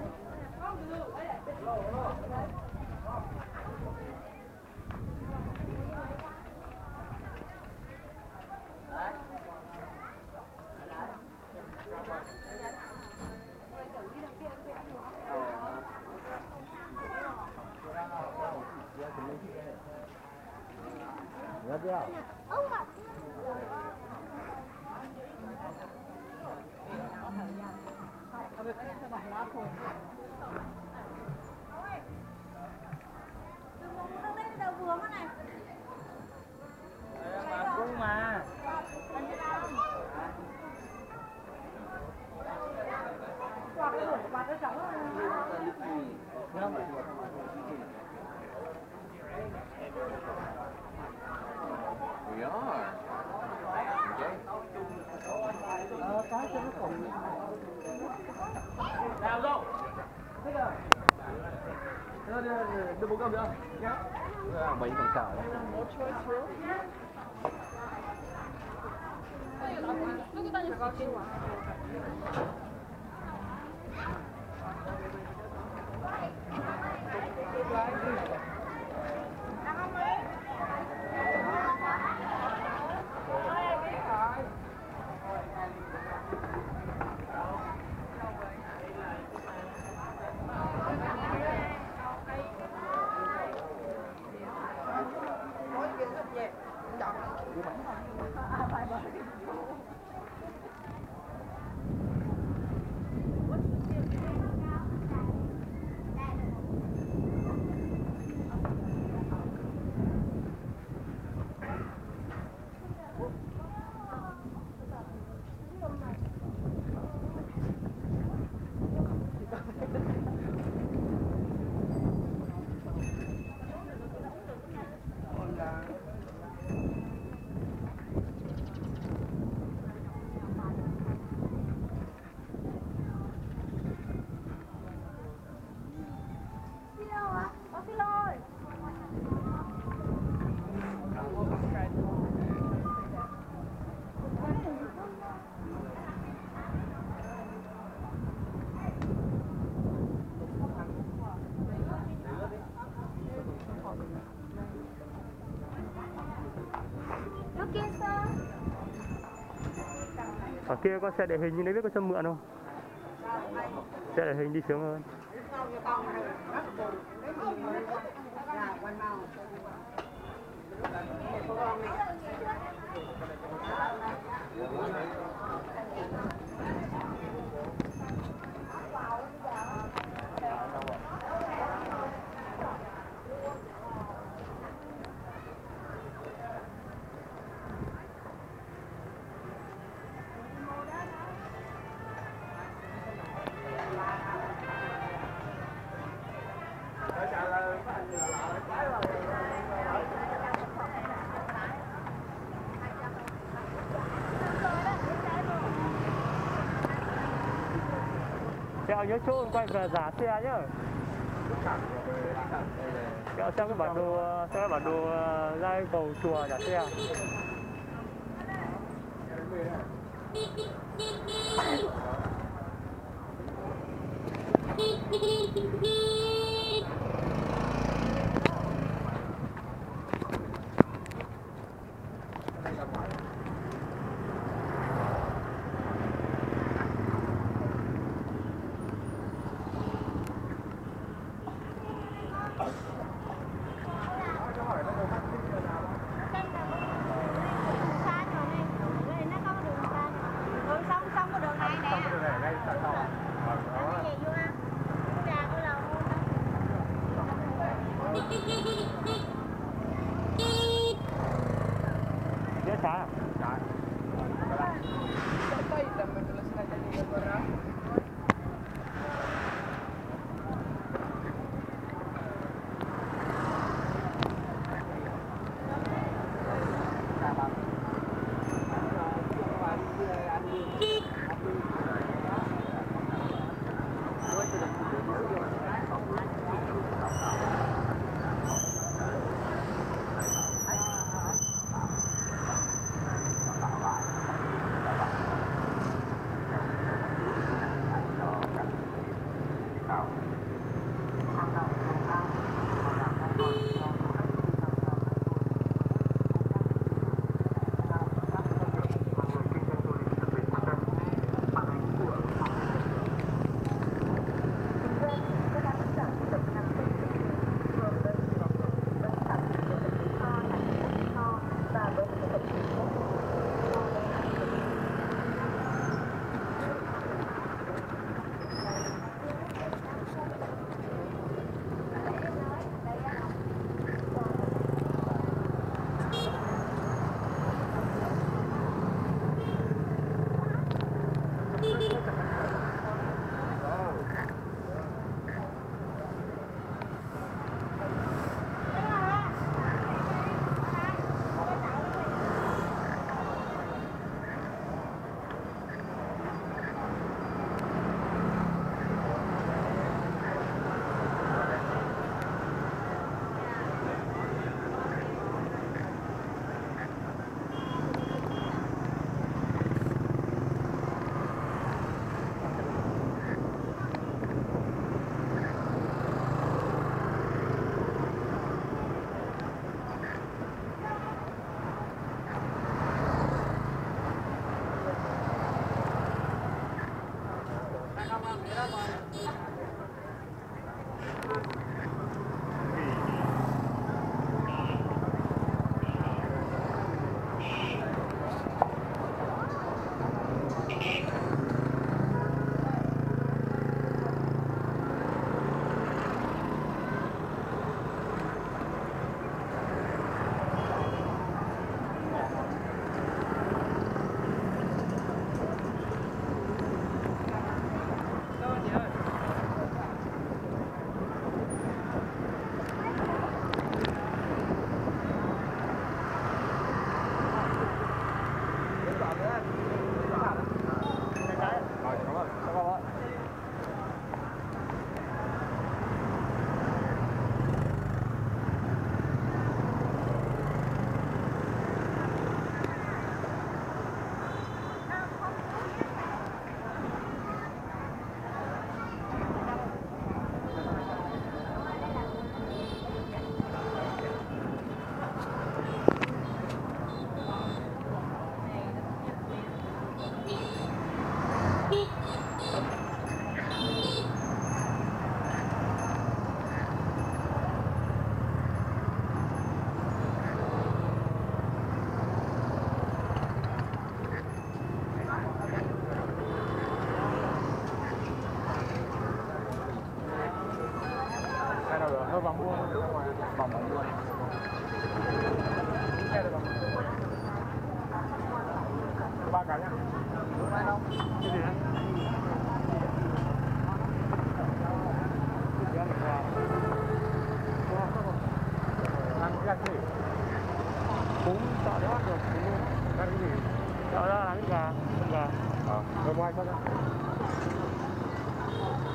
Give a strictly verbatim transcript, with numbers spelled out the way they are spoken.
Đưa bố cơm nữa. Mấy còn xào đấy. Ở kia có xe địa hình nhưng đấy biết có cho mượn không? Xe địa hình đi sướng hơn. Kẹo nhớ chỗ quay về giá xe nhá. Kẹo xem cái bản đồ, xem cái bản đồ ra cầu chùa trả xe. Xong xong cái đường này nè. Thôi vòng mua vòng vòng mua xe được không? Ba cái nhá. Ai đâu? Cái gì đấy? Làm cái gì? Cũng sợ đấy được. Làm cái gì? Sợ ra làm cái gà, gà. Ờ, rồi mua hai con đó.